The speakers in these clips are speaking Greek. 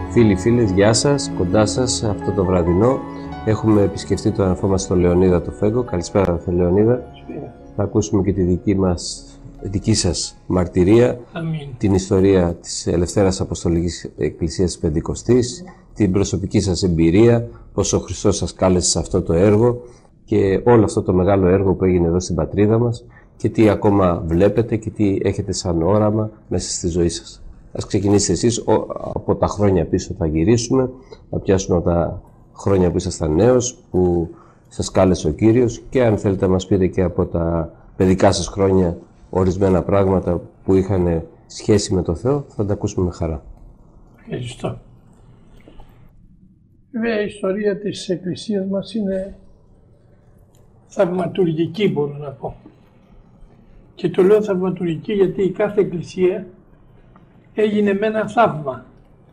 Φίλοι, φίλες, γεια σας, κοντά σας αυτό το βραδινό. Έχουμε επισκεφτεί τον αδερφό μας τον Λεωνίδα το Φέγκο. Καλησπέρα, αδερφέ Λεωνίδα. Θα ακούσουμε και τη δική σας μαρτυρία, την ιστορία της Ελευθέρας Αποστολικής Εκκλησίας της Πεντηκοστής, την προσωπική σας εμπειρία, πώς ο Χριστός σας κάλεσε σε αυτό το έργο και όλο αυτό το μεγάλο έργο που έγινε εδώ στην πατρίδα μας και τι ακόμα βλέπετε και τι έχετε σαν όραμα μέσα στη ζωή σας. Ας ξεκινήσετε εσείς, από τα χρόνια πίσω θα γυρίσουμε, θα πιάσουμε από τα χρόνια που ήσασταν νέος, που σας κάλεσε ο Κύριος και αν θέλετε να μας πείτε και από τα παιδικά σας χρόνια ορισμένα πράγματα που είχαν σχέση με το Θεό, θα τα ακούσουμε με χαρά. Ευχαριστώ. Βέβαια η ιστορία της Εκκλησίας μας είναι θαυματουργική, μπορώ να πω. Και το λέω θαυματουργική γιατί η κάθε εκκλησία έγινε με ένα θαύμα.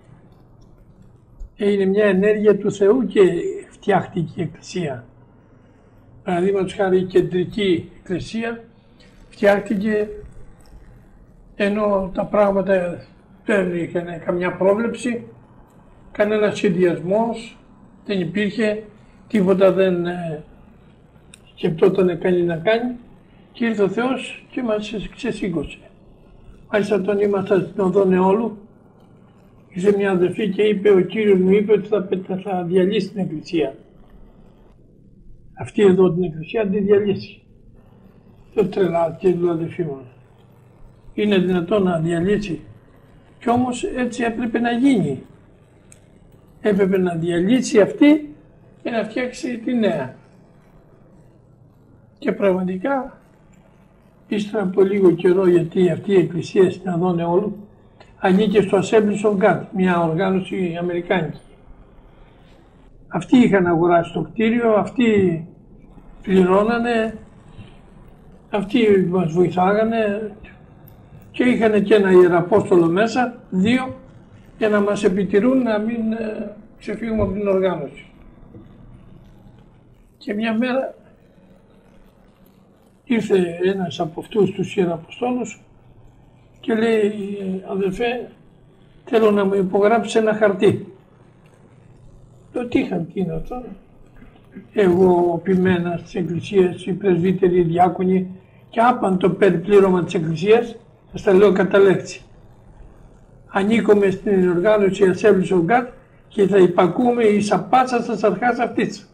Έγινε μια ενέργεια του Θεού και φτιάχτηκε η εκκλησία. Παραδείγματος χάρη η κεντρική εκκλησία φτιάχτηκε ενώ τα πράγματα δεν είχαν καμιά πρόβλεψη, κανένα συνδυασμός, δεν υπήρχε, τίποτα δεν σκεπτόταν κανεί να κάνει και ήρθε ο Θεός και μας ξεσήκωσε. Μάλιστα όταν ήμασταν στην οδό Νεόλου, ήρθε μια αδερφή και είπε, ο Κύριος μου είπε ότι θα διαλύσει την εκκλησία. Αυτή εδώ την εκκλησία θα τη διαλύσει. Το τρελά και η αδερφή μου. Είναι δυνατόν να διαλύσει. Κι όμως έτσι έπρεπε να γίνει. Έπρεπε να διαλύσει αυτή και να φτιάξει τη νέα. Και πραγματικά, ύστερα από λίγο καιρό, γιατί αυτή η εκκλησία στην οδό Νεόλου ανήκε στο Assemblies of God, μια οργάνωση αμερικάνικη. Αυτοί είχαν αγοράσει το κτίριο, αυτοί πληρώνανε, αυτοί μας βοηθάγανε και είχαν και ένα ιεραπόστολο μέσα, 2, για να μας επιτηρούν να μην ξεφύγουμε από την οργάνωση. Και μια μέρα ήρθε ένας από αυτούς τους ιεραποστόλους και λέει, αδελφέ, θέλω να μου υπογράψει ένα χαρτί. Λέω, τι χαρτί είναι αυτό? Εγώ, ο ποιμένας της Εκκλησίας, οι πρεσβύτεροι, οι διάκονοι και άπαν το περιπλήρωμα της Εκκλησίας, σας τα λέω κατά λέξη. Ανήκουμε στην οργάνωση Assemblies of God και θα υπακούμε εις απάσα σας αρχάς αυτής.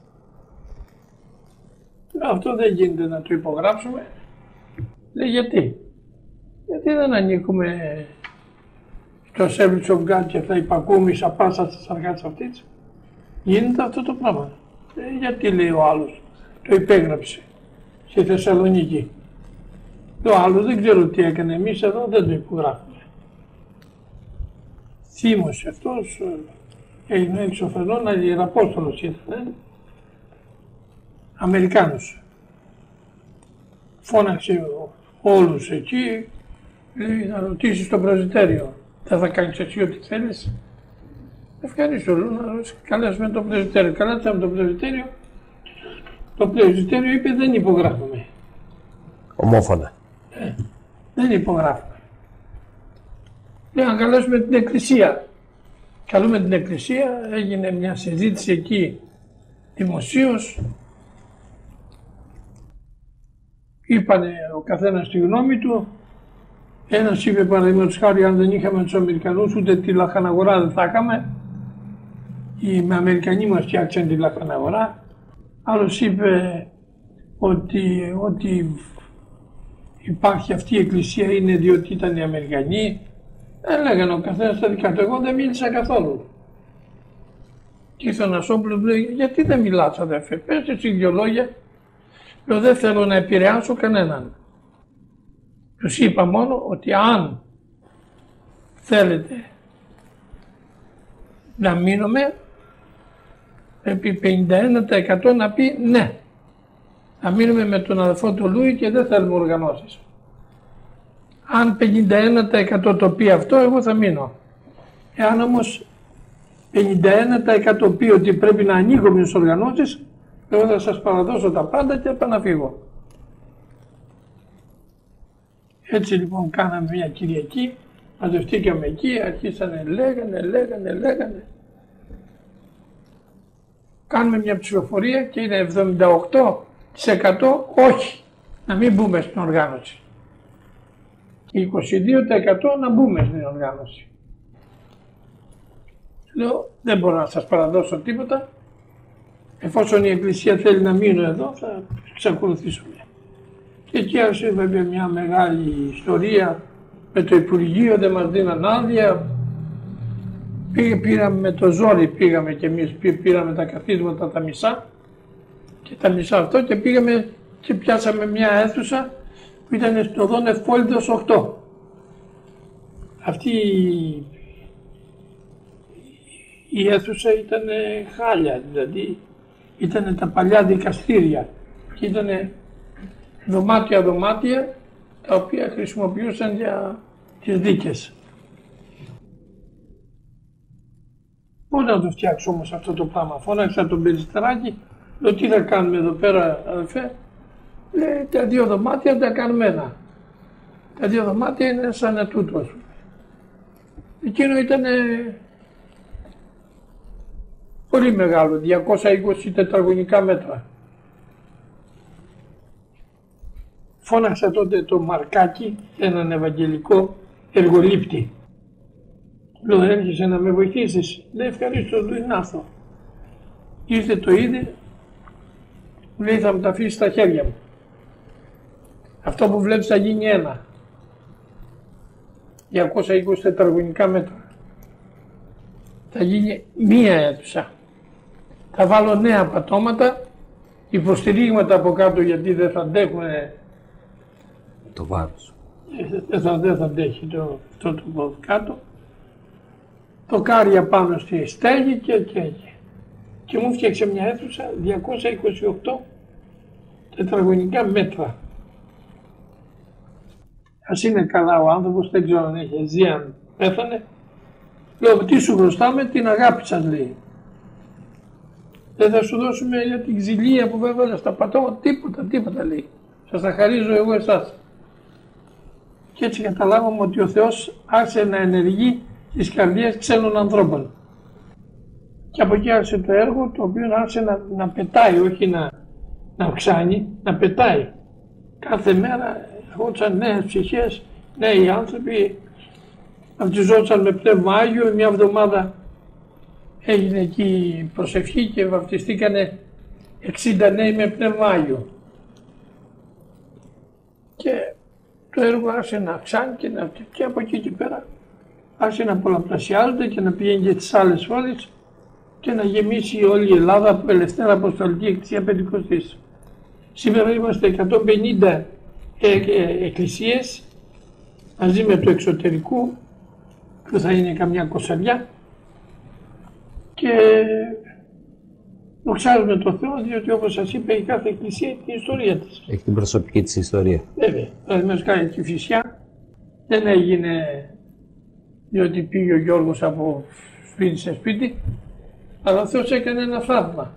Αυτό δεν γίνεται να το υπογράψουμε. Λέει, γιατί? Γιατί δεν ανήκουμε στο Assemblies of God και θα υπακούμε εις απάσα σας αρχάς αυτής. Γίνεται αυτό το πράγμα. Γιατί, λέει ο άλλος, το υπέγραψε στη Θεσσαλονίκη. Το άλλο δεν ξέρω τι έκανε, εμείς εδώ δεν το υπογράφουμε. Θύμωσε αυτός, έγινε εξωφρενών, ιεραπόστολος ήταν, Αμερικάνος. Φώναξε όλους εκεί, λέει, να ρωτήσεις το πρεσβυτέριο, δεν θα κάνεις εσύ ό,τι θέλεις? Ευχαριστώ, λέω, να καλέσουμε το πρεσβυτέριο. Καλέσαμε το πρεσβυτέριο, το πρεσβυτέριο είπε δεν υπογράφουμε. Ομόφωνα. Δεν υπογράφουμε. Λέει, να καλέσουμε την εκκλησία. Καλούμε την εκκλησία, έγινε μια συζήτηση εκεί δημοσίως. Είπανε ο καθένας τη γνώμη του. Ένας είπε, παραδείγματος χάρη, αν δεν είχαμε τους Αμερικανούς ούτε τη λαχαναγορά δεν θα είχαμε. Οι Αμερικανοί μας φτιάξαν τη λαχαναγορά. Άλλος είπε ότι υπάρχει αυτή η εκκλησία είναι διότι ήταν οι Αμερικανοί. Λέγανε ο καθένας τα δικά του. Εγώ δεν μίλησα καθόλου. Και ήρθε ένας όπλος, λέει, γιατί δεν μιλάς, αδερφέ, πες εσύ 2 λόγια. Λέω, δεν θέλω να επηρεάσω κανέναν. Τους είπα μόνο ότι αν θέλετε να μείνουμε, πρέπει 51% να πει ναι. Να μείνουμε με τον αδελφό του Λούι και δεν θέλουμε οργανώσεις. Αν 51% το πει αυτό, εγώ θα μείνω. Εάν όμως 51% πει ότι πρέπει να ανοίγουμε στις οργανώσεις, εγώ θα σας παραδώσω τα πάντα και θα να φύγω. Έτσι λοιπόν κάναμε μια Κυριακή, μαζευτήκαμε εκεί, αρχίσανε λέγανε. κάνουμε μια ψηφοφορία και είναι 78% όχι, να μην μπούμε στην οργάνωση. 22% να μπούμε στην οργάνωση. Λέω, δεν μπορώ να σας παραδώσω τίποτα. Εφόσον η Εκκλησία θέλει να μείνω εδώ, θα εξακολουθήσουμε. Και εκεί άρχισε βέβαια μια μεγάλη ιστορία με το Υπουργείο, δεν μας δίναν άδεια. Πήραμε με το ζόρι, πήγαμε και εμείς, πήραμε τα καθίσματα τα μισά και τα μισά αυτό και πήγαμε και πιάσαμε μια αίθουσα που ήταν στο Δόν Ευπόλυτος 8. Αυτή η αίθουσα ήταν χάλια, δηλαδή ήταν τα παλιά δικαστήρια και ήταν δωμάτια τα οποία χρησιμοποιούσαν για τις δίκες. Πώς να το φτιάξω όμως αυτό το πράγμα? Φώναξα τον Περιστεράκη, λέω τι θα κάνουμε εδώ πέρα αδελφέ? Λέει τα δύο δωμάτια τα κάνουμε ένα. Τα δύο δωμάτια είναι σαν ετούτο. Εκείνο ήταν πολύ μεγάλο, 220 τετραγωνικά μέτρα. Φώναξα τότε το Μαρκάκι, έναν Ευαγγελικό εργολήπτη. Λέω, έρχεσαι να με βοηθήσεις? Λέει, ευχαρίστω, να έρθω. Ήρθε, το είδε, μου λέει, θα μου τα αφήσει στα χέρια μου. Αυτό που βλέπεις θα γίνει ένα. 220 τετραγωνικά μέτρα. Θα γίνει μία αίθουσα. Θα βάλω νέα πατώματα, υποστηρίγματα από κάτω γιατί δεν θα αντέχουν το βάρος. Δεν θα αντέχει αυτό το κάτω. Το κάρια πάνω στη στέγη και μου φτιάξε μια αίθουσα 228 τετραγωνικά μέτρα. Ας είναι καλά ο άνθρωπος, δεν ξέρω αν έχει ζει, αν πέθανε. Λέω, τι σου χρωστάμε? Την αγάπη σας, λέει. Δεν θα σου δώσουμε για την ξυλία που βέβαια στα πατώματα, τίποτα λέει. Σας τα χαρίζω εγώ εσάς. Και έτσι καταλάβαμε ότι ο Θεός άρχισε να ενεργεί στις καρδιές ξένων ανθρώπων. Και από εκεί άρχισε το έργο, το οποίο άρχισε να πετάει, όχι να αυξάνει, να πετάει. Κάθε μέρα ερχόντουσαν νέες ψυχές, νέοι άνθρωποι, βαπτιζόντουσαν με Πνεύμα Άγιο. Μια εβδομάδα έγινε εκεί προσευχή και βαπτιστήκανε 60 νέοι με Πνεύμα Άγιο. Και το έργο άρχισε να αυξάνει και από εκεί και πέρα άρχισε να πολλαπλασιάζεται και να πηγαίνει και τις άλλες πόλεις και να γεμίσει όλη η Ελλάδα από Ελευθέρα Αποστολική Εκκλησία Πεντηκοστής. Σήμερα είμαστε 150 εκκλησίες μαζί με το εξωτερικού που θα είναι καμιά κοσαριά και δοξάζουμε τον Θεό, διότι όπως σας είπα η κάθε εκκλησία έχει την ιστορία της. Έχει την προσωπική της ιστορία. Βέβαια, παραδείγματος χάρη η Κηφισιά δεν έγινε διότι πήγε ο Γιώργος από σπίτι σε σπίτι, αλλά ο Θεός έκανε ένα θαύμα.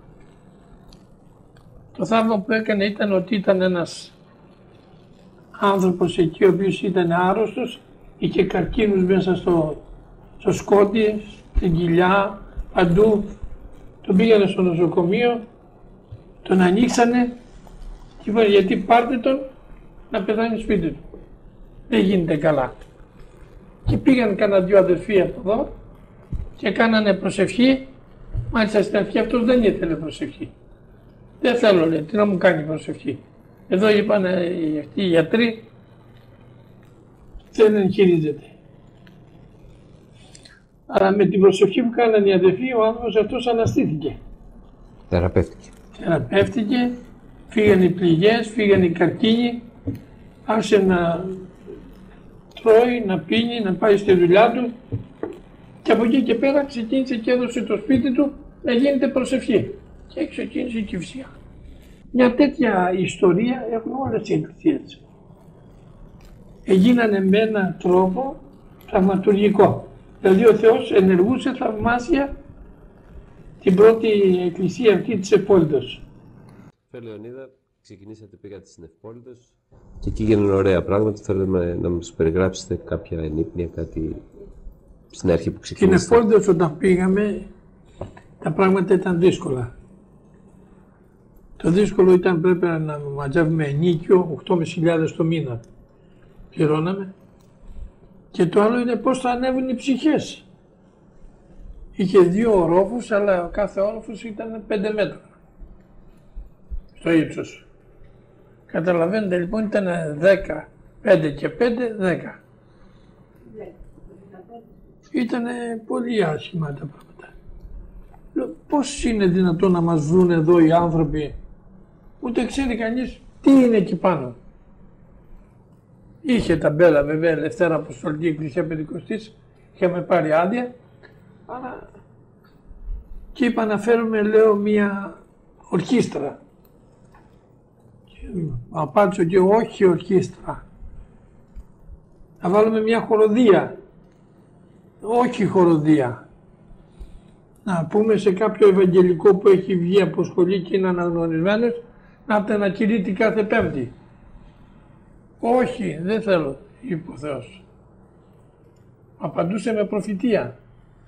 Το θαύμα που έκανε ήταν ότι ήταν ένας άνθρωπος εκεί ο οποίος ήταν άρρωστος, είχε καρκίνους μέσα στο σκότι, στην κοιλιά, παντού. Τον πήγανε στο νοσοκομείο, τον ανοίξανε και είπαν γιατί πάρτε τον να πεθάνει σπίτι του. Δεν γίνεται καλά. Και πήγαν κανένα δυο αδερφοί από εδώ και κάνανε προσευχή. Μάλιστα στην αρχή αυτός δεν ήθελε προσευχή. Δεν θέλω, λέει, τι να μου κάνει προσευχή. Εδώ είπαν αυτοί οι γιατροί, δεν εγχειρίζεται. Αλλά με την προσευχή που κάνανε οι αδερφοί, ο άνθρωπος αυτός αναστήθηκε. Θεραπεύτηκε, φύγανε οι πληγές, φύγανε οι καρκίνοι, άρχισε να τρώει, να πίνει, να πάει στη δουλειά του και από εκεί και πέρα ξεκίνησε και έδωσε το σπίτι του να γίνεται προσευχή και ξεκίνησε η Κηφισιά. Μια τέτοια ιστορία έχουν όλες οι εκκλησίες. Έγινανε με έναν τρόπο θαυματουργικό. Δηλαδή ο Θεός ενεργούσε θαυμάσια την πρώτη εκκλησία αυτή της Ευπόλυτος. Λεωνίδα, ξεκινήσατε, πήγατε στην Ευπόλυτος και εκεί γίνανε ωραία πράγματα. Θέλουμε να μας περιγράψετε κάποια ενύπνια, κάτι στην αρχή που ξεκινήσατε. Στην Ευπόλυτος όταν πήγαμε τα πράγματα ήταν δύσκολα. Το δύσκολο ήταν πρέπει να μαζεύουμε ενίκιο 8.500 το μήνα. Πληρώναμε. Και το άλλο είναι πώς θα ανέβουν οι ψυχές. Είχε 2 ορόφους, αλλά ο κάθε όροφος ήταν 5 μέτρα στο ύψος. Καταλαβαίνετε λοιπόν ήταν 10, 5 και 5, 10. Ήταν πολύ άσχημα τα πράγματα. Πώς είναι δυνατόν να μας βρουν εδώ οι άνθρωποι, ούτε ξέρει κανείς τι είναι εκεί πάνω. Είχε ταμπέλα βέβαια Ελευθέρα Αποστολική Εκκλησία Πεντηκοστής, είχαμε πάρει άδεια, αλλά και είπα να φέρουμε, λέω, μια ορχήστρα. Απάντησε και όχι ορχήστρα. Να βάλουμε μια χοροδία. Όχι χοροδία. Να πούμε σε κάποιο ευαγγελικό που έχει βγει από σχολή και είναι αναγνωρισμένος να κηρύττει κάθε Πέμπτη. Όχι, δεν θέλω, είπε ο Θεός. Απαντούσε με προφητεία.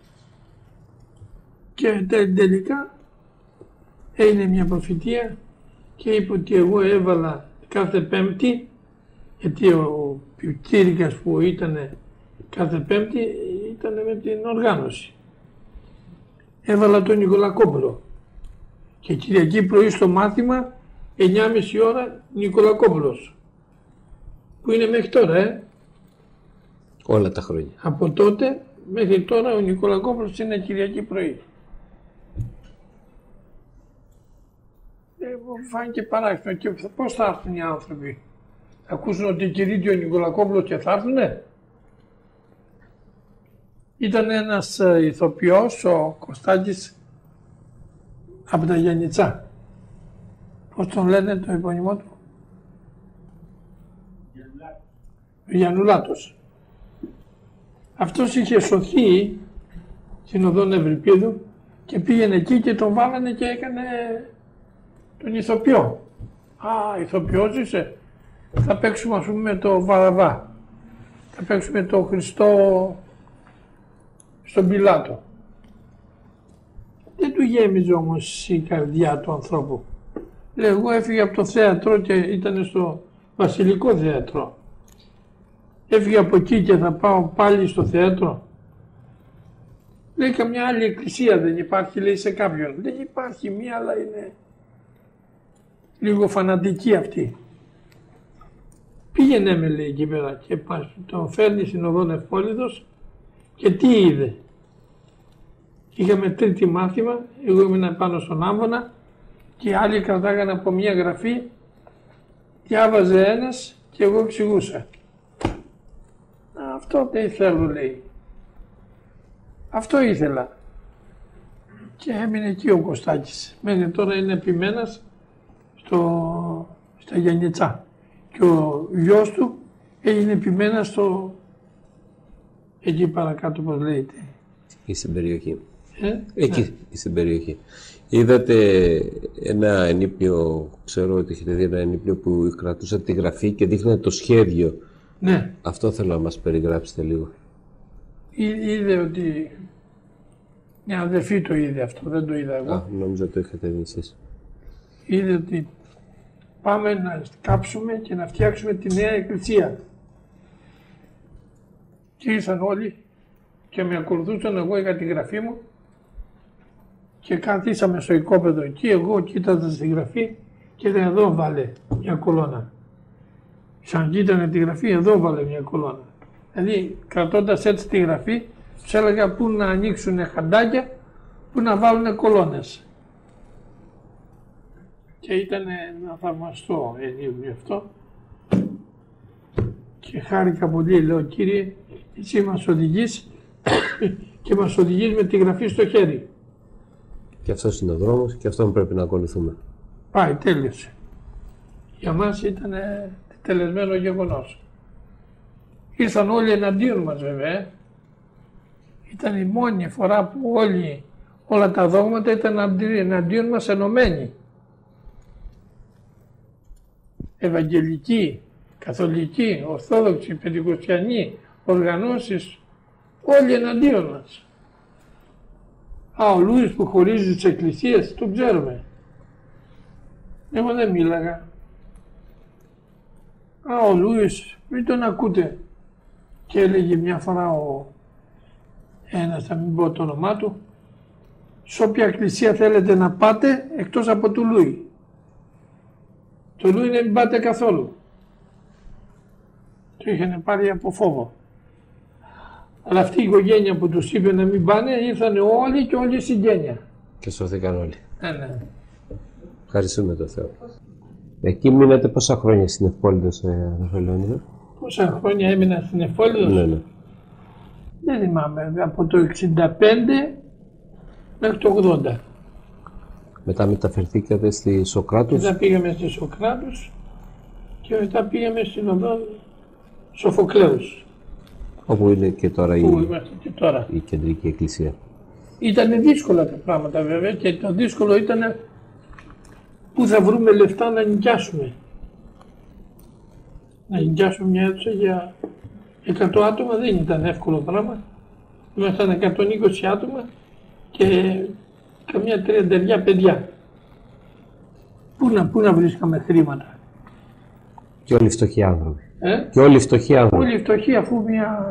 Και τελικά έγινε μια προφητεία και είπε ότι εγώ έβαλα κάθε Πέμπτη, γιατί ο κήρυκας που ήταν κάθε Πέμπτη ήταν με την οργάνωση. Έβαλα τον Νικολακόπουλο και Κυριακή πρωί στο μάθημα 9.30 ώρα Νικολακόπουλος, που είναι μέχρι τώρα, Όλα τα χρόνια. Από τότε μέχρι τώρα ο Νικολακόπουλος είναι Κυριακή πρωί. Μου φάνηκε παράξενο. Και πώς θα έρθουν οι άνθρωποι, θα ακούσουν ότι κηρύττει ο Νικολακόπουλος και θα έρθουνε. Ήταν ένας ηθοποιός, ο Κωστάκης, από τα Γιαννιτσά. Πώς τον λένε το επώνυμό του? Γιαννουλάτος. Αυτός είχε σωθεί στην οδόν Ευρυπίδου και πήγαινε εκεί και τον βάλανε και έκανε τον ηθοποιό. Α, ηθοποιός είσαι. Θα παίξουμε, ας πούμε, το Βαραβά. Θα παίξουμε το Χριστό στον Πιλάτο. Δεν του γέμιζε όμως η καρδιά του ανθρώπου. Λέει, εγώ έφυγα από το θέατρο και ήταν στο Βασιλικό Θέατρο. Έφυγα από εκεί και θα πάω πάλι στο θέατρο. Λέει, καμιά άλλη εκκλησία δεν υπάρχει, λέει, σε κάποιον. Δεν υπάρχει μία, αλλά είναι λίγο φανατική αυτή. Πήγαινε με, λέει, εκεί πέρα και τον φέρνει στην οδόν Ευπόλυτος και τι είδε. Είχαμε τρίτη μάθημα, εγώ ήμουν πάνω στον άμβονα και οι άλλοι κρατάγανε από μία γραφή, διάβαζε ένας και εγώ εξηγούσα. Αυτό δεν θέλω, λέει. Αυτό ήθελα. Και έμεινε εκεί ο Κωστάκης. Μέχρι τώρα είναι επιμένας στα Γιαννιτσά. Και ο γιος του έγινε επιμένας εκεί παρακάτω, πώς λέγεται. Ή στην περιοχή. Εκεί, ναι. Στην περιοχή. Είδατε ένα ενίπιο, ξέρω ότι έχετε δει ένα ενίπιο που κρατούσατε τη γραφή και δείχνατε το σχέδιο. Ναι. Αυτό θέλω να μας περιγράψετε λίγο. Είδε ότι μια αδερφή το είδε αυτό, δεν το είδα εγώ. Α, νόμιζα το είχατε δει εσείς. Είδε ότι πάμε να κάψουμε και να φτιάξουμε τη νέα εκκλησία. Και ήρθαν όλοι και με ακολουθούσαν, εγώ είχα τη γραφή μου και καθίσαμε στο οικόπεδο εκεί, εγώ κοίταζα στη γραφή και ήταν εδώ βάλε μια κολόνα. Σαν κοίτανε τη γραφή, εδώ βάλε μια κολόνα. Δηλαδή κρατώντας έτσι τη γραφή, τους έλεγα πού να ανοίξουν χαντάκια, πού να βάλουν κολόνες. Και ήταν ένα θαυμαστό ενίχνιο αυτό. Και χάρηκα πολύ, λέω, Κύριε, εσύ μας οδηγείς και μας οδηγείς με τη γραφή στο χέρι. Και αυτός είναι ο δρόμος και αυτόν πρέπει να ακολουθούμε. Πάει, τέλειωσε. Για μας ήταν τελεσμένο γεγονός. Ήρθαν όλοι εναντίον μας βέβαια. Ήταν η μόνη φορά που όλα τα δόγματα ήταν εναντίον μας ενωμένοι. Ευαγγελικοί, Καθολικοί, Ορθόδοξοι, Πεντηκοστιανοί, οργανώσεις, όλοι εναντίον μας. Ο Λούις που χωρίζει τις εκκλησίες, τον ξέρουμε. Εγώ δεν μίλαγα. Ο Λούις, μην τον ακούτε. Και έλεγε μια φορά ένας, θα μην πω το όνομά του, σε όποια εκκλησία θέλετε να πάτε εκτός από του Λούι. Το Λούι δεν πάτε καθόλου. Το είχαν πάρει από φόβο. Αλλά αυτή η οικογένεια που τους είπε να μην πάνε, ήρθαν όλοι και όλη η συγγένεια. Και σωθήκαν όλοι. Ναι. Ευχαριστούμε τον Θεό. Εκεί μείνατε πόσα χρόνια στην Ευπόλυδος, αδερφέ Λεωνίδα? Πόσα χρόνια έμεινα στην Ευπόλυδος? Ναι. Δεν θυμάμαι. Από το 65 μέχρι το 80. Μετά μεταφερθήκατε στη Σοκράτους. Μετά πήγαμε στη Σοκράτους και μετά πήγαμε στην οδό Σοφοκλέους. Όπου είναι και τώρα είμαστε και τώρα. η κεντρική εκκλησία. Ήταν δύσκολα τα πράγματα βέβαια και το δύσκολο ήταν πού θα βρούμε λεφτά να νοικιάσουμε. Να νοικιάσουμε μια αίθουσα για 100 άτομα δεν ήταν εύκολο πράγμα. Ήμασταν 120 άτομα και καμιά 30 παιδιά. Πού να βρίσκαμε χρήματα. Και όλοι φτωχοί άνθρωποι. Και όλοι φτωχοί άνθρωποι. Όλοι φτωχοί, αφού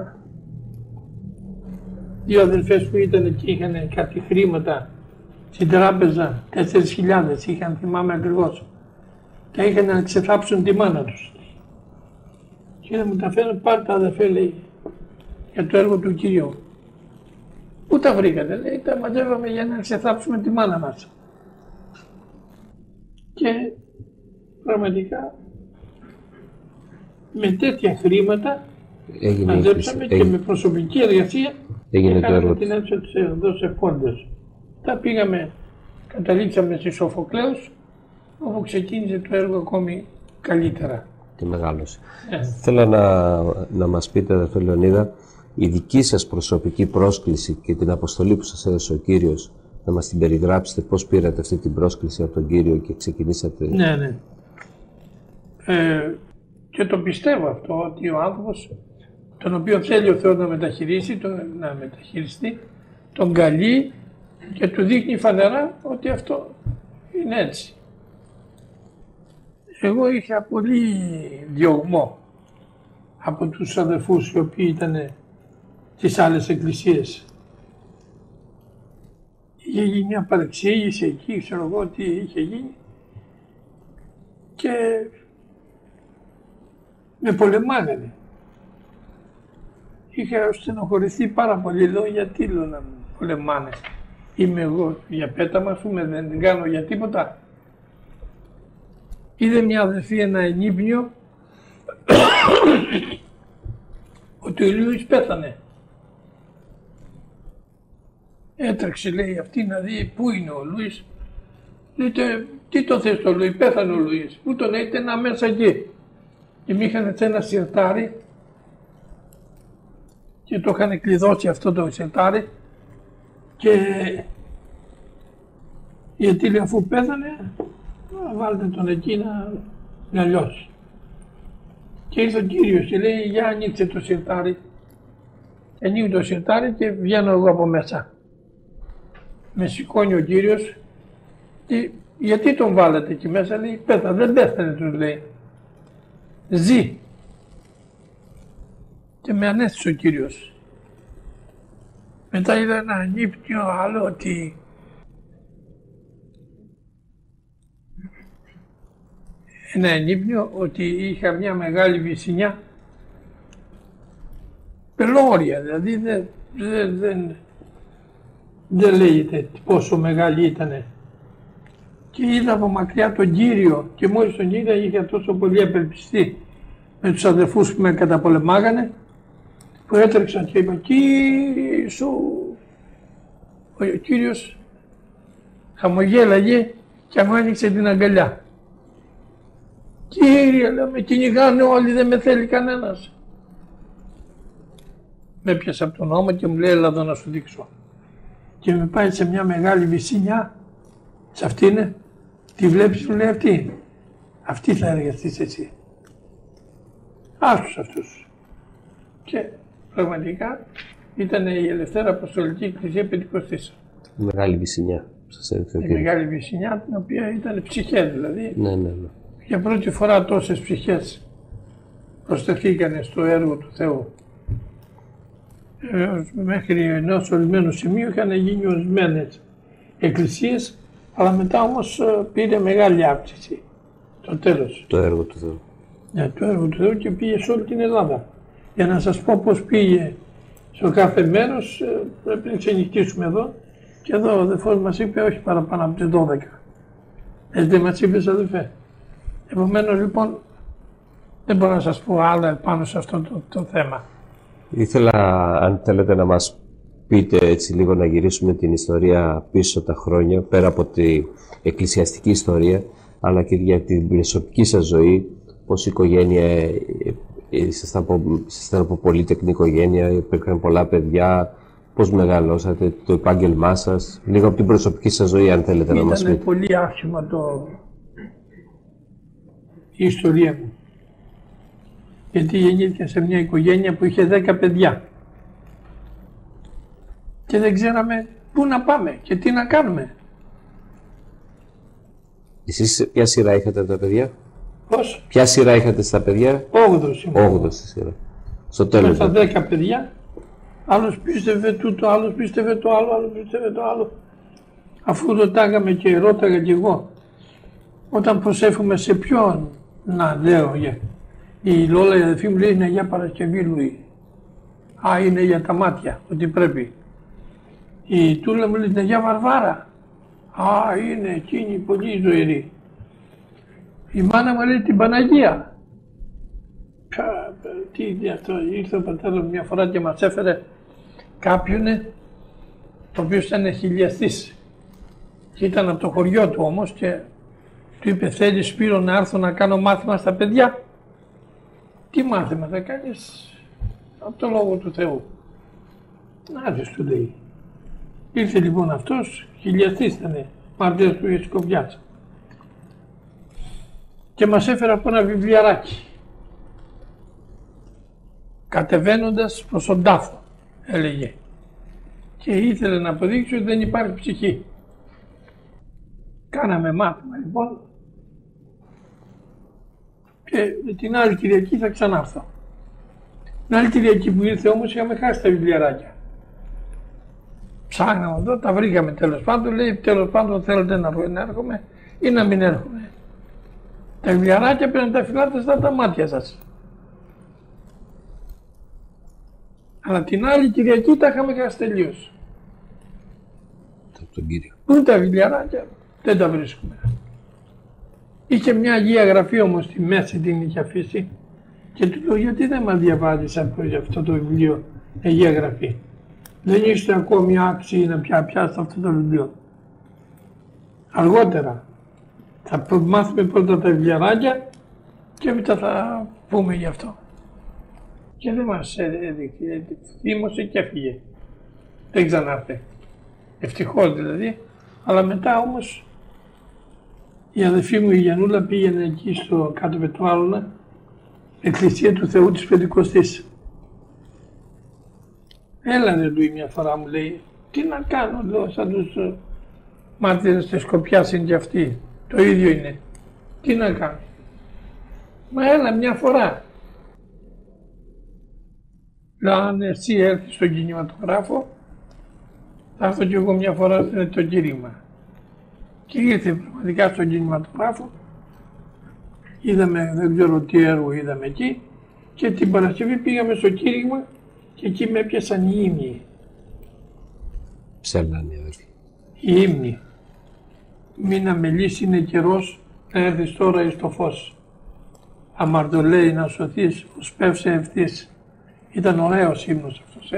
δύο αδελφές που ήταν εκεί είχαν κάτι χρήματα στην τράπεζα, 4.000 είχαν, θυμάμαι ακριβώς. Τα είχαν να ξεθάψουν τη μάνα τους. Και να μου τα φέρουν, πάρτε αδελφέ, λέει, για το έργο του Κυρίου. Πού τα βρήκατε, λέει, τα μαζεύαμε για να ξεθάψουμε τη μάνα μας. Και πραγματικά με τέτοια χρήματα μαζέψαμε και με προσωπική εργασία έγινε το έργο την αίθουσα της Οδός Ευπόλυδος. Τα πήγαμε, καταλήξαμε στη Σοφοκλέους, όπου ξεκίνησε το έργο ακόμη καλύτερα. Και μεγάλωσε. Θέλω να μας πείτε, αδερφέ Λεωνίδα, η δική σας προσωπική πρόσκληση και την αποστολή που σας έδωσε ο Κύριος, να μας την περιγράψετε, πώς πήρατε αυτή την πρόσκληση από τον Κύριο και ξεκινήσατε. Ναι. Και το πιστεύω αυτό, ότι ο άνθρωπος τον οποίο θέλει ο Θεός να μεταχειριστεί, τον καλεί και του δείχνει φανερά ότι αυτό είναι έτσι. Εγώ είχα πολύ διωγμό από τους αδερφούς οι οποίοι ήταν στις άλλες εκκλησίες. Είχε γίνει μια παρεξήγηση εκεί, ξέρω εγώ τι είχε γίνει και με πολεμάγανε. Είχα στενοχωρηθεί πάρα πολύ, λέω γιατί λέω να με πολεμάνε. Είμαι εγώ για πέταμα, ας πούμε, δεν κάνω για τίποτα. Είδε μια αδερφή ένα ενύπνιο ότι ο Λούις πέθανε. Έτρεξε, λέει, αυτή να δει πού είναι ο Λούις. Λέτε, τι το θες το Λούις, πέθανε ο Λούις. Πού τον έχετε, να μέσα εκεί. Και μ' είχαν ένα σιρτάρι και το είχαν κλειδώσει αυτό το σιρτάρι και γιατί λέει αφού πέθανε βάλτε τον εκεί να λιώσει. Και ήρθε ο Κύριος και λέει για ανοίξτε το σιρτάρι. Ανοίγει το σιρτάρι και βγαίνω εγώ από μέσα. Με σηκώνει ο Κύριος και γιατί τον βάλατε εκεί μέσα, λέει πέθανε, δεν πέθανε τους λέει. Ζει. Και με ανέστησε ο Κύριος. Μετά είδα ένα ανύπνιο άλλο ότι είχα μια μεγάλη βυσσινιά πελώρια, δηλαδή δεν λέγεται πόσο μεγάλη ήτανε. Και είδα από μακριά τον Κύριο και μόλις τον είδα είχα τόσο πολύ απελπιστεί με τους αδερφούς που με καταπολεμάγανε που έτρεξαν και είπα «Κύριε σου». Ο Κύριος χαμογέλαγε και μου άνοιξε την αγκαλιά. «Κύριε, λέω, με κυνηγάνε όλοι, δεν με θέλει κανένας». Με έπιασε από τον ώμο και μου λέει «Έλα εδώ να σου δείξω». Και με πάει σε μια μεγάλη βυσσινιά, σε αυτήν, τη βλέπεις, μου λέει αυτή θα εργαστείς εσύ. Άστους αυτούς. Και πραγματικά ήταν η Ελευθέρα Αποστολική Εκκλησία Πεντηκοστής. Μεγάλη βυσσινιά. Σας έδειξε ο Η κύριος. Μεγάλη Βυσσινιά, την οποία ήταν ψυχές δηλαδή. Ναι, ναι, ναι. Για πρώτη φορά τόσες ψυχές προσθεθήκανε στο έργο του Θεού. Μέχρι ενός ορισμένου σημείου είχαν γίνει ορισμένες εκκλησίες, αλλά μετά όμως πήρε μεγάλη αύξηση το τέλος. Το έργο του Θεού. Ναι, το έργο του Θεού και πήγε σε όλη την Ελλάδα. Για να σας πω πώς πήγε στο κάθε μέρος, πρέπει να ξενυχτήσουμε εδώ. Και εδώ ο αδελφός μας είπε όχι παραπάνω από τις 12. Έτσι δεν μας είπες, αδελφέ. Επομένως λοιπόν δεν μπορώ να σας πω άλλα πάνω σε αυτό το θέμα. Ήθελα, αν θέλετε, να μας πείτε έτσι λίγο, να γυρίσουμε την ιστορία πίσω τα χρόνια, πέρα από την εκκλησιαστική ιστορία, αλλά και για την προσωπική σας ζωή, πώς η οικογένεια, ήσασταν από πολύτεκνη οικογένεια, υπήρχαν πολλά παιδιά, πώς μεγαλώσατε, το επάγγελμά σας, λίγο από την προσωπική σας ζωή, αν θέλετε να μας πείτε. Ήταν πολύ άσχημα η ιστορία μου. Γιατί γεννήθηκα σε μια οικογένεια που είχε 10 παιδιά. Και δεν ξέραμε πού να πάμε και τι να κάνουμε. Εσείς ποια σειρά είχατε από τα παιδιά? Πώς? Ποια σειρά είχατε στα παιδιά? 8ος ήμουν. 8η σειρά. Στο τέλος. Στα 10 παιδιά, άλλος πίστευε τούτο, άλλος πίστευε το άλλο, άλλος πίστευε το άλλο. Αφού ρωτάγαμε και ρώταγα κι εγώ, όταν προσεύχομαι σε ποιον να λέω, η Λόλα η αδελφή μου λέει είναι για Παρασκευή Λουή. Α, είναι για τα μάτια, ότι πρέπει. Η Τούλα μου λέει είναι για Βαρβάρα. Α, είναι εκείνη πολύ ζωηρή. Η μάνα μου λέει την Παναγία. Τι είναι αυτό, ήρθε ο πατέρας μου μια φορά και μας έφερε κάποιον, το οποίο ήταν χιλιαστής. Και ήταν από το χωριό του όμως και του είπε θέλει Σπύρο να έρθω να κάνω μάθημα στα παιδιά. Τι μάθημα θα κάνεις? Από το Λόγο του Θεού. Να δεις, του λέει. Ήρθε λοιπόν αυτός, χιλιαστής ήταν, μαρτύρας του Ιεσκοπιάς. Και μας έφερε από ένα βιβλιαράκι. Κατεβαίνοντας προς τον τάφο, έλεγε. Και ήθελε να αποδείξει ότι δεν υπάρχει ψυχή. Κάναμε μάθημα λοιπόν. Και την άλλη Κυριακή θα ξανάρθω. Την άλλη Κυριακή που ήρθε όμως είχαμε χάσει τα βιβλιαράκια. Ψάχναμε εδώ, τα βρήκαμε τέλος πάντων. Λέει τέλος πάντων θέλετε να έρχομαι ή να μην έρχομαι. Τα βιβλιαράκια πρέπει να τα φυλάτε στα τα μάτια σας. Αλλά την άλλη Κυριακή τα είχαμε χάσει τελείως. Πού είναι τα βιβλιαράκια, δεν τα βρίσκουμε. Είχε μια Αγία Γραφή όμως στη μέση, την είχε αφήσει και του λέω γιατί δεν μας διαβάζεις από αυτό το βιβλίο Αγία Γραφή. Δεν είστε ακόμη άξιοι να πιάσετε αυτό το βιβλίο. Αργότερα θα μάθουμε πρώτα τα βιβλιαράκια και μετά θα πούμε γι' αυτό. Και δεν μας έδειξε, θύμωσε και έφυγε. Δεν ξανάρθε. Ευτυχώς δηλαδή, αλλά μετά όμως η αδελφή μου η Γιαννούλα πήγαινε εκεί στο κάτω Πετράλωνα, εκκλησία του Θεού της Πεντηκοστής. Έλα ρε Λουί μια φορά μου λέει, τι να κάνω λέω σαν τους μάρτυρες της Σκοπιάς είναι και αυτοί, το ίδιο είναι. Τι να κάνω. Μα έλα μια φορά. Λέω αν εσύ έρθεις στον κινηματογράφο, θα έρθω κι εγώ μια φορά το κήρυγμα. Και ήρθε πραγματικά στον κινηματογράφο, είδαμε, δεν ξέρω τι έργο είδαμε εκεί και την Παρασκευή πήγαμε στο κήρυγμα και εκεί με έπιασαν οι ύμνοι. Ψέλνανε οι αδελφοί. Οι ύμνοι. Μην αμελείς είναι καιρός να έρθεις τώρα εις το φως. Αμαρτωλέει να σωθείς, ως πεύσε ευθύς. Ήταν ωραίος ύμνος αυτός,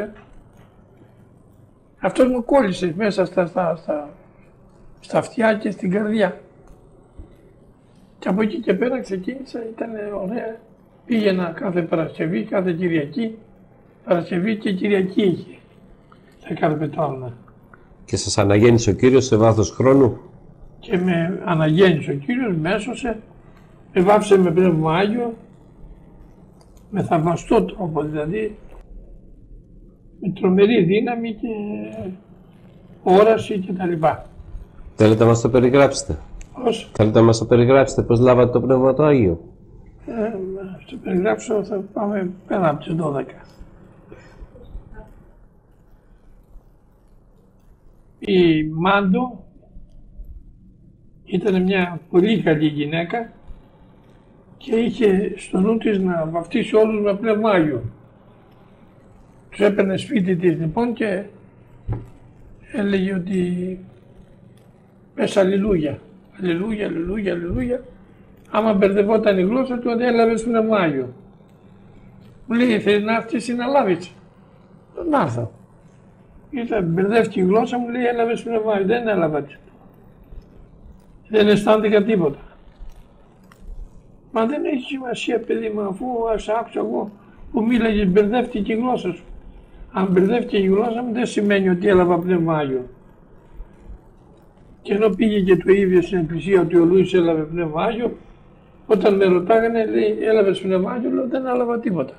Αυτός μου κόλλησε μέσα στα αυτιά και στην καρδιά. Και από εκεί και πέρα ξεκίνησα, ήταν ωραία. Πήγαινα κάθε Παρασκευή, κάθε Κυριακή. Παρασκευή και Κυριακή είχε. Θα κάθε Πετράλωνα. Και σας αναγέννησε ο Κύριος σε βάθος χρόνου. Και με αναγέννησε ο Κύριος, με έσωσε, με βάφησε με Πνεύμα Άγιο, με θαυμαστό τρόπο δηλαδή, με τρομερή δύναμη και όραση και τα λοιπά. Θέλετε να μας το περιγράψετε? Πώς? Θέλετε να μας το περιγράψετε πώς λάβατε το Πνεύμα το Άγιο? Στο περιγράψω θα πάμε πέρα από τις 12. Η Μάντο ήταν μια πολύ καλή γυναίκα και είχε στο νου της να βαφτίσει όλους με Πνεύμα Άγιο. Τους έπαιρνε σπίτι της λοιπόν και έλεγε ότι πες αλληλούια, αλληλούια, αλληλούια, αλληλούια. Άμα μπερδευόταν η γλώσσα του, ότι έλαβες Πνεύμα Άγιο. Μου λέει, θέλεις να έρθεις ή να λάβεις? Να έρθω. Ήρθα, μπερδεύτηκε η γλώσσα μου, λέει, έλαβες Πνεύμα Άγιο. Δεν έλαβα τίποτα. Δεν αισθάνθηκα τίποτα. Μα δεν έχει σημασία, παιδί μου, αφού άκουσα εγώ που μίλαγες, μπερδεύτηκε η γλώσσα σου. Αν μπερδεύτηκε η γλώσσα μου, δεν σημαίνει ότι έλαβα Πνεύμα Άγιο. Και ενώ πήγε και το ίδιο στην εκκλησία ότι ο Λούις έλαβε Πνεύμα Άγιο, όταν με ρωτάγανε, λέει, έλαβες Πνεύμα Άγιο, λέω, δεν έλαβα τίποτα.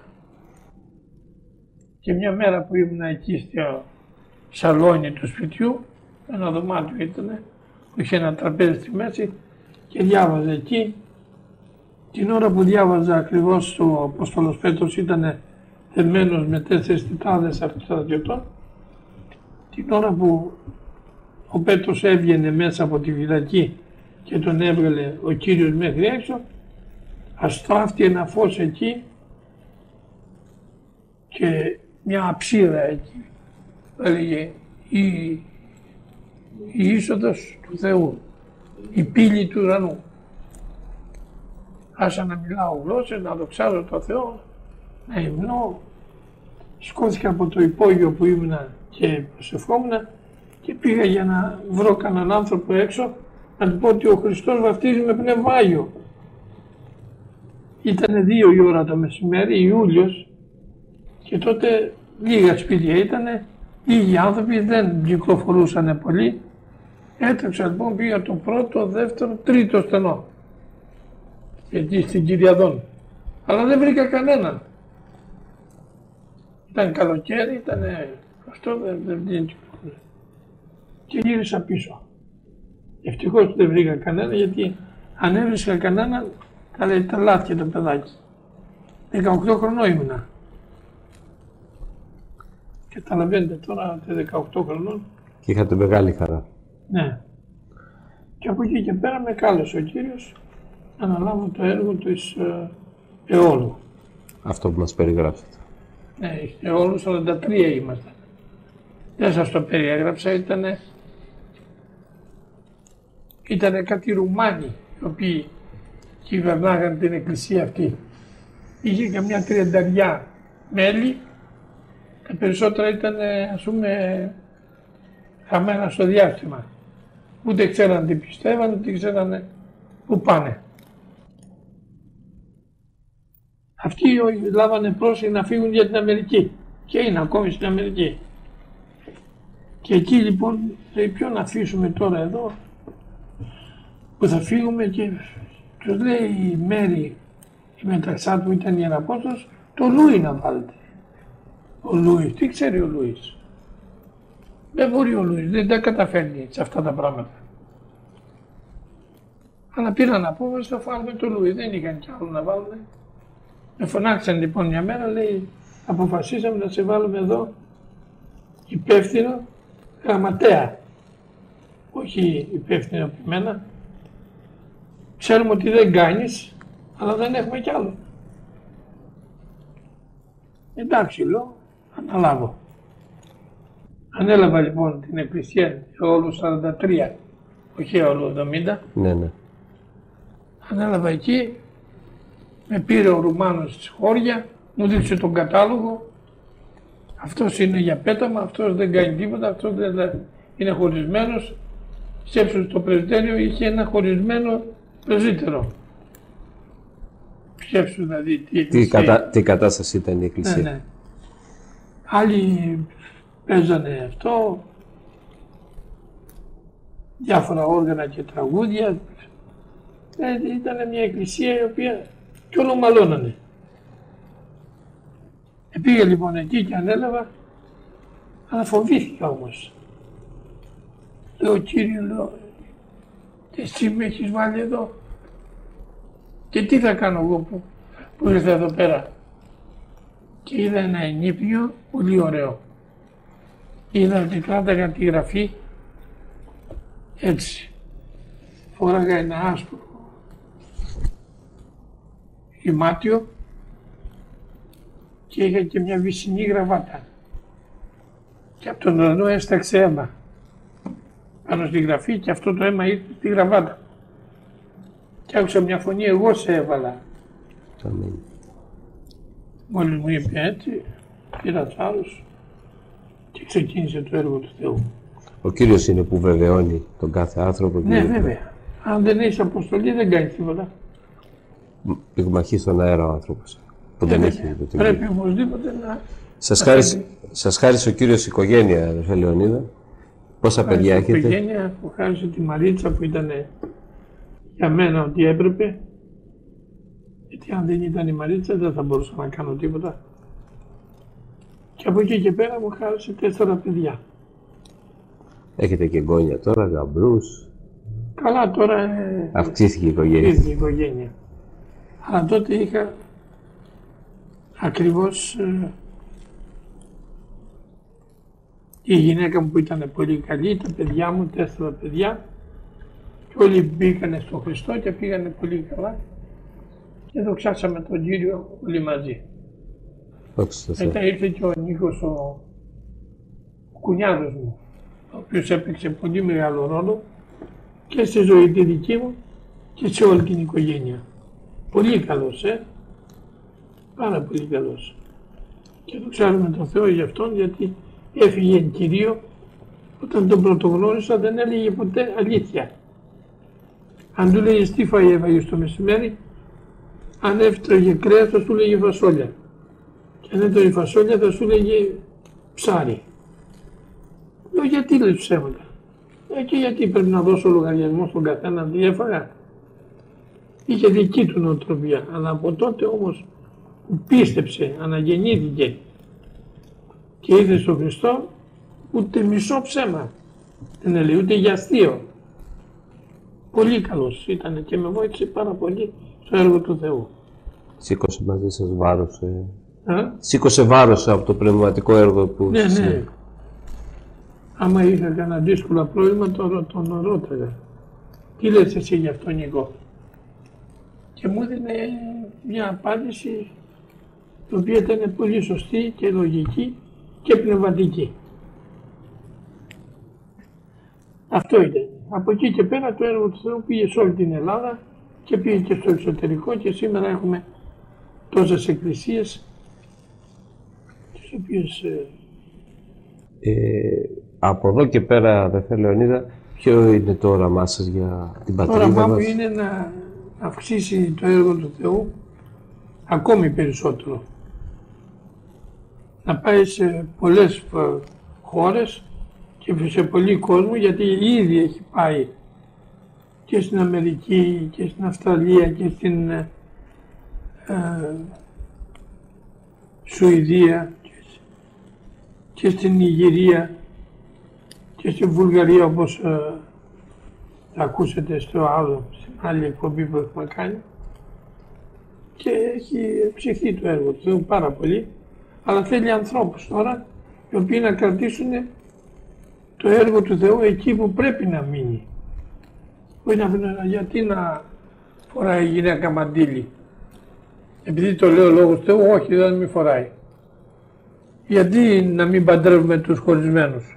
Και μια μέρα που ήμουν εκεί στο σαλόνι του σπιτιού, ένα δωμάτιο ήταν, που είχε ένα τραπέζι στη μέση και διάβαζα εκεί. Την ώρα που διάβαζα ακριβώς, ο Απόστολος Πέτρος ήταν θεμμένος με 4 τετράδες αυτοστρατιωτών. Την ώρα που ο Πέτρος έβγαινε μέσα από τη φυλακή και τον έβγαλε ο Κύριος μέχρι έξω, αστράφτηκε ένα φως εκεί και μια αψίδα εκεί. Έλεγε η είσοδος του Θεού, η πύλη του ουρανού. Άσα να μιλάω γλώσσες, να δοξάζω το Θεό, να υμνώ. Σηκώθηκα από το υπόγειο που ήμουνα και προσευχόμουν και πήγα για να βρω κανέναν άνθρωπο έξω να του πω ότι ο Χριστός βαφτίζει με Πνεύμα Άγιο. Ήτανε 2 η ώρα το μεσημέρι, Ιούλιος, και τότε λίγα σπίτια ήτανε, λίγοι άνθρωποι, δεν κυκλοφορούσαν πολύ. Έτρεξα λοιπόν, πήγα το πρώτο, δεύτερο, τρίτο στενό. Εκεί στην Κυριαδόν. Αλλά δεν βρήκα κανέναν. Ήταν καλοκαίρι, ήταν αυτό, δεν κυκλοφορούσε. Και γύρισα πίσω. Ευτυχώς δεν βρήκα κανένα, γιατί αν έβρισκα κανέναν, θα λέει τα λάθη το παιδάκι. 18 χρονών ήμουνα. Καταλαβαίνετε τώρα, 18 χρονών. Και είχατε μεγάλη χαρά. Ναι. Και από εκεί και πέρα με κάλεσε ο Κύριος να αναλάβω το έργο της Αιώλου. Αυτό που μας περιγράψατε. Ναι, Αιώλου 43 ήμασταν. Δεν σας το περιέγραψα, ήτανε κάτι Ρουμάνοι, οι οποίοι κυβερνάγαν την εκκλησία αυτή. Είχε και μια 30 μέλη, τα περισσότερα ήταν, ας πούμε, χαμένα στο διάστημα. Ούτε ξέραν τι πιστεύαν, ούτε ξέραν πού πάνε. Αυτοί λάβανε πρόσεχη να φύγουν για την Αμερική και είναι ακόμη στην Αμερική. Και εκεί λοιπόν λέει, ποιο να αφήσουμε τώρα εδώ που θα φύγουμε, και τους λέει η Μέρη, η μεταξά που ήταν η Ιεραπόστολος, το Λούι να βάλετε. Ο Λούις, τι ξέρει ο Λούις? Δεν μπορεί ο Λούις, δεν τα καταφέρνει σε αυτά τα πράγματα. Αλλά πήραν απόφαση, θα βάλουμε το Λούις, δεν είχαν κι άλλο να βάλουν. Με φωνάξαν λοιπόν μια μέρα, λέει, αποφασίσαμε να σε βάλουμε εδώ υπεύθυνο γραμματέα. Όχι υπεύθυνο από μένα. Ξέρουμε ότι δεν κάνεις, αλλά δεν έχουμε κι άλλο. Εντάξει, λέω, αναλάβω. Ανέλαβα λοιπόν την εκκλησία όλου 43, όχι όλου 70. Ναι, ναι. Ανέλαβα εκεί, με πήρε ο Ρουμάνος στη χώρια, μου δείξε τον κατάλογο. Αυτός είναι για πέταμα, αυτός δεν κάνει τίποτα, αυτός δεν είναι χωρισμένος. Σκέψου στο πρεσβυτέριο είχε ένα χωρισμένο πρεσβύτερο. Σκέψου δηλαδή τι κατάσταση ήταν η εκκλησία. Ναι, ναι. Άλλοι παίζανε αυτό, διάφορα όργανα και τραγούδια. Ήταν μια εκκλησία η οποία κι όλο μαλώνανε. Πήγα λοιπόν εκεί και ανέλαβα, αλλά φοβήθηκα όμως. Λέω, Κύριε, λέω, εσύ με έχεις βάλει εδώ και τι θα κάνω εγώ που ήρθα εδώ πέρα. Και είδα ένα ενίπιο πολύ ωραίο. Είδα ότι κράταγα τη γραφή έτσι. Φόραγα ένα άσπρο γεμάτιο και είχα και μια βυσσινή γραβάτα. Και από τον ουρανό έσταξε αίμα πάνω στη γραφή και αυτό το αίμα ήρθε στη γραβάτα. Και άκουσα μια φωνή, εγώ σε έβαλα. Αμήν. Μόλις μου είπε έτσι, πήρα θάρρος και ξεκίνησε το έργο του Θεού. Ο Κύριος είναι που βεβαιώνει τον κάθε άνθρωπο. Ναι, βέβαια. Αν δεν έχεις αποστολή δεν κάνεις τίποτα. Πυγμαχεί στον αέρα ο άνθρωπος. Που δεν έχει το πρέπει οπωσδήποτε να... Σας χάρισε ο Κύριος οικογένεια, αδερφέ Λεωνίδα. Πόσα παιδιά έχετε? Η οικογένεια που χάρισε τη Μαρίτσα που ήταν για μένα ότι έπρεπε. Γιατί αν δεν ήταν η Μαρίτσα δεν θα μπορούσα να κάνω τίποτα. Και από εκεί και πέρα μου χάρισε 4 παιδιά. Έχετε και εγγόνια τώρα, γαμπρούς. Καλά τώρα αυξήθηκε η οικογένεια. Αυξήθηκε η οικογένεια. Αλλά τότε είχα ακριβώς η γυναίκα μου που ήταν πολύ καλή, τα παιδιά μου, 4 παιδιά και όλοι μπήκανε στον Χριστό και πήγανε πολύ καλά και δοξάσαμε τον Κύριο όλοι μαζί. Μετά ήρθε και ο Νίκος ο κουνιάδος μου, ο οποίος έπαιξε πολύ μεγάλο ρόλο και στη ζωή τη δική μου και σε όλη την οικογένεια. Πολύ καλός, πάρα πολύ καλός. Και δοξάζουμε τον Θεό για αυτόν, γιατί έφυγε εν Κυρίω. Όταν τον πρωτογνώρισα δεν έλεγε ποτέ αλήθεια. Αν του λέγες τι φάει έβαγες το μεσημέρι, αν έφτραγε κρέας θα σου λέγε φασόλια. Και αν έτρωγε φασόλια θα σου λέγε ψάρι. Λέω γιατί λες ψέματα. Και γιατί πρέπει να δώσω λογαριασμό στον καθένα τι έφαγα. Είχε δική του νοοτροπία, αλλά από τότε όμως που πίστεψε, αναγεννήθηκε και ήρθε στον Χριστό, ούτε μισό ψέμα δεν έλεγε, ούτε για αστείο. Πολύ καλός ήταν και με βοήθησε πάρα πολύ στο έργο του Θεού. Σήκωσε μαζί σας βάρος. Σήκωσε βάρος από το πνευματικό έργο που... Ναι, ναι. Άμα είχα κανένα δύσκολο πρόβλημα, τον ρώταγα. Τι λες εσύ γι' αυτό, Νικό? Και μου έδινε μια απάντηση η οποία ήταν πολύ σωστή και λογική και πνευματική. Αυτό ήταν. Από εκεί και πέρα το έργο του Θεού πήγε σε όλη την Ελλάδα και πήγε και στο εξωτερικό και σήμερα έχουμε τόσες εκκλησίες τις οποίες... από εδώ και πέρα, αδερφέ Λεωνίδα, ποιο είναι το όραμά σας για την πατρίδα μας? Το όραμά μου είναι να αυξήσει το έργο του Θεού ακόμη περισσότερο. Να πάει σε πολλές χώρες και σε πολύ κόσμο, γιατί ήδη έχει πάει και στην Αμερική και στην Αυστραλία και στην Σουηδία και στην Νιγηρία και στη Βουλγαρία, όπως θα ακούσετε στην άλλη εκπομπή που έχουμε κάνει, και έχει ψηθεί το έργο του Θεού πάρα πολύ, αλλά θέλει ανθρώπους τώρα οι οποίοι να κρατήσουν το έργο του Θεού εκεί που πρέπει να μείνει. Όχι να πει γιατί να φοράει η γυναίκα μαντίλι. Επειδή το λέω λόγω του Θεού, όχι, δεν μην φοράει. Γιατί να μην παντρεύουμε τους χωρισμένους.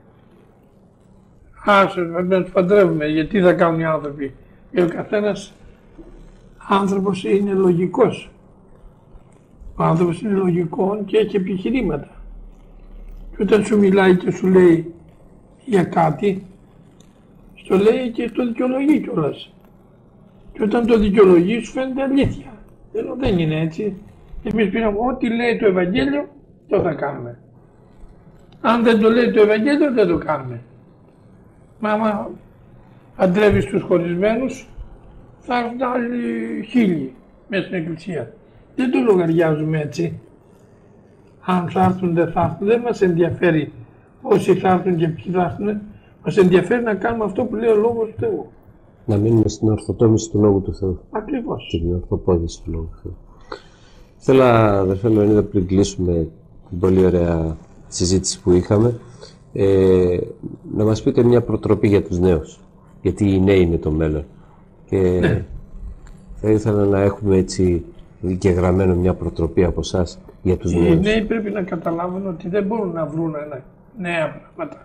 Άσε να τους παντρεύουμε, γιατί θα κάνουν οι άνθρωποι. Γιατί ο καθένας άνθρωπος είναι λογικός. Ο άνθρωπος είναι λογικός και έχει επιχειρήματα. Και όταν σου μιλάει και σου λέει για κάτι, στο λέει και το δικαιολογεί κιόλας. Και όταν το δικαιολογεί σου φαίνεται αλήθεια. Δεν είναι έτσι. Εμείς πήραμε ό,τι λέει το Ευαγγέλιο, το θα κάνουμε. Αν δεν το λέει το Ευαγγέλιο, δεν το κάνουμε. Μα άμα αντρεύεις τους χωρισμένους, θα έρθουν άλλοι 1000 μέσα στην εκκλησία. Δεν το λογαριάζουμε έτσι. Αν θα έρθουν, δεν θα έρθουν, δεν μας ενδιαφέρει όσοι θα έρθουν και ποιοι θα έρθουν. Μας ενδιαφέρει να κάνουμε αυτό που λέει ο Λόγος του Θεού. Να μείνουμε στην ορθοτόμηση του Λόγου του Θεού. Ακριβώς. Την ορθοπόδηση του Λόγου του Θεού. Θέλω, αδερφέ Λεωνίδα, πριν κλείσουμε την πολύ ωραία συζήτηση που είχαμε, να μας πείτε μια προτροπή για τους νέους. Γιατί οι νέοι είναι το μέλλον. Και θα ήθελα να έχουμε έτσι και γραμμένο μια προτροπή από εσάς για τους νέους. Οι νέοι πρέπει να καταλάβουν ότι δεν μπορούν να βρουν νέα πράγματα.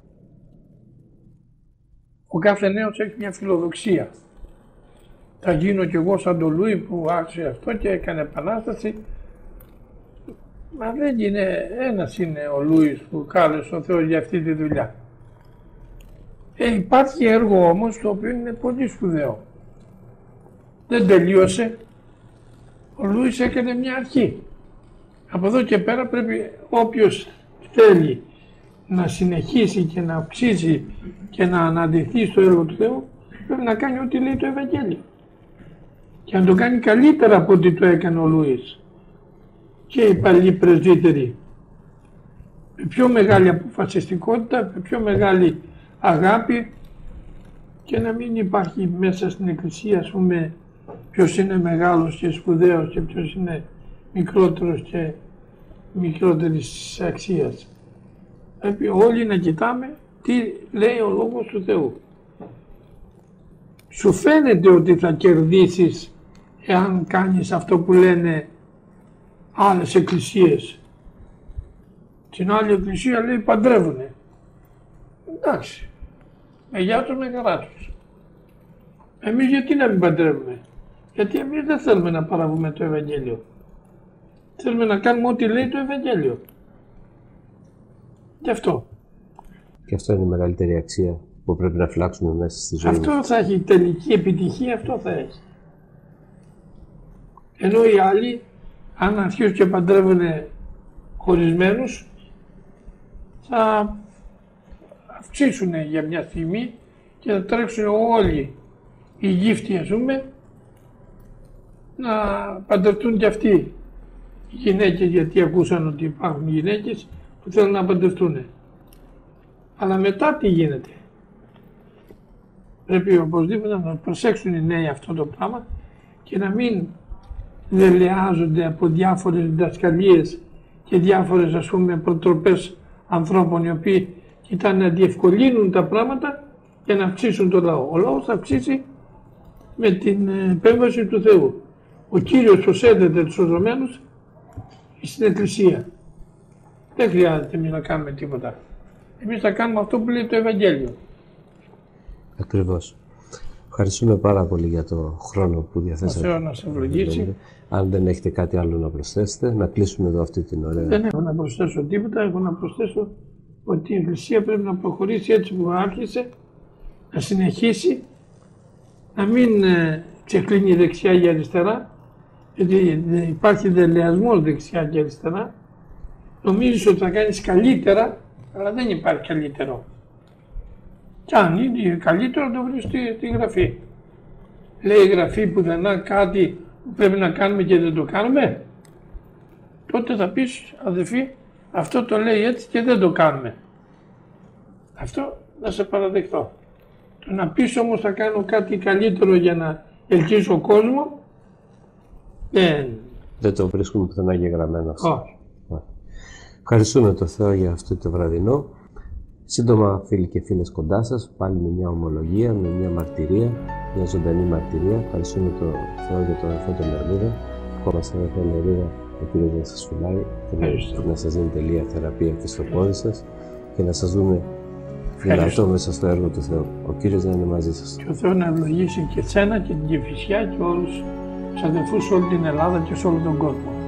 Ο κάθε νέος έχει μια φιλοδοξία. Θα γίνω κι εγώ σαν τον Λούι που άρχισε αυτό και έκανε επανάσταση. Μα δεν είναι, ένας είναι ο Λούις που κάλεσε ο Θεός για αυτή τη δουλειά. Υπάρχει έργο όμως το οποίο είναι πολύ σπουδαίο. Δεν τελείωσε. Ο Λούις έκανε μια αρχή. Από εδώ και πέρα πρέπει όποιος θέλει να συνεχίσει και να αυξήσει και να αναδειχθεί στο έργο του Θεού, πρέπει να κάνει ό,τι λέει το Ευαγγέλιο. Και να το κάνει καλύτερα από ό,τι το έκανε ο Λούις και οι παλιοί πρεσβύτεροι. Με πιο μεγάλη αποφασιστικότητα, με πιο μεγάλη αγάπη και να μην υπάρχει μέσα στην Εκκλησία, ας πούμε, ποιος είναι μεγάλος και σπουδαίος και ποιος είναι μικρότερος και μικρότερης αξίας. Πρέπει όλοι να κοιτάμε τι λέει ο Λόγος του Θεού. Σου φαίνεται ότι θα κερδίσεις εάν κάνεις αυτό που λένε άλλες εκκλησίες. Στην άλλη εκκλησία λέει παντρεύουνε. Εντάξει, με γεια τους, με χαρά τους. Εμείς γιατί να μην παντρεύουμε? Γιατί εμείς δεν θέλουμε να παραβούμε το Ευαγγέλιο. Θέλουμε να κάνουμε ό,τι λέει το Ευαγγέλιο. Γι' αυτό. Και αυτό είναι η μεγαλύτερη αξία που πρέπει να φυλάξουμε μέσα στη ζωή μας. Αυτό θα έχει τελική επιτυχία, αυτό θα έχει. Ενώ οι άλλοι, αν αρχίσουν και παντρεύουν χωρισμένους, θα αυξήσουν για μια στιγμή και θα τρέξουν όλοι οι γύφτοι, ας πούμε, να παντρευτούν και αυτοί οι γυναίκες, γιατί ακούσαν ότι υπάρχουν γυναίκες που θέλουν να παντρευτούν. Αλλά μετά τι γίνεται? Πρέπει οπωσδήποτε να προσέξουν οι νέοι αυτό το πράγμα και να μην δελεάζονται από διάφορες διδασκαλίες και διάφορες, ας πούμε, προτροπές ανθρώπων οι οποίοι κοιτάνε να διευκολύνουν τα πράγματα για να αυξήσουν το λαό. Ο λαός θα αυξήσει με την επέμβαση του Θεού. Ο Κύριος προσέδεται τους σωζωμένους στην Εκκλησία. Δεν χρειάζεται εμείς να κάνουμε τίποτα. Εμείς θα κάνουμε αυτό που λέει το Ευαγγέλιο. Ακριβώς. Ευχαριστούμε πάρα πολύ για το χρόνο που διαθέσατε. Ο Θεός να σε ευλογήσει. Αν δεν έχετε κάτι άλλο να προσθέσετε, να κλείσουμε εδώ αυτή την ωραία. Δεν έχω να προσθέσω τίποτα. Έχω να προσθέσω ότι η Εκκλησία πρέπει να προχωρήσει έτσι που άρχισε, να συνεχίσει, να μην ξεκλίνει δεξιά ή αριστερά, γιατί υπάρχει δελεασμός δεξιά και αριστερά. Νομίζεις ότι θα κάνεις καλύτερα, αλλά δεν υπάρχει καλύτερο. Κι αν είναι καλύτερο, το βρεις στη γραφή. Λέει η γραφή πουθενά κάτι που πρέπει να κάνουμε και δεν το κάνουμε, τότε θα πεις, αδελφοί, αυτό το λέει έτσι και δεν το κάνουμε. Αυτό να σε παραδεχτώ. Το να πεις όμως θα κάνω κάτι καλύτερο για να ελκύσω κόσμο, δεν το βρίσκουμε πουθενά γεγραμμένο αυτό. Όχι. Ευχαριστούμε τον Θεό για αυτό το βραδινό. Σύντομα, φίλοι και φίλες, κοντά σας, πάλι με μια ομολογία, με μια μαρτυρία, μια ζωντανή μαρτυρία. Ευχαριστούμε τον Θεό για τον αδερφό τον Λεωνίδα. Ευχόμαστε, αδερφέ Λεωνίδα, ο Κύριος να σας φυλάει και να σας δίνει τελεία θεραπεία και στο πόδι σας και να σας δούμε δυνατό μέσα στο έργο του Θεού. Ο Κύριος να είναι μαζί σας. Και ο Θεός να ευλογήσει και εσένα και την Κηφισιά και όλους τους αδελφούς σε όλη την Ελλάδα και σε όλο τον κόσμο.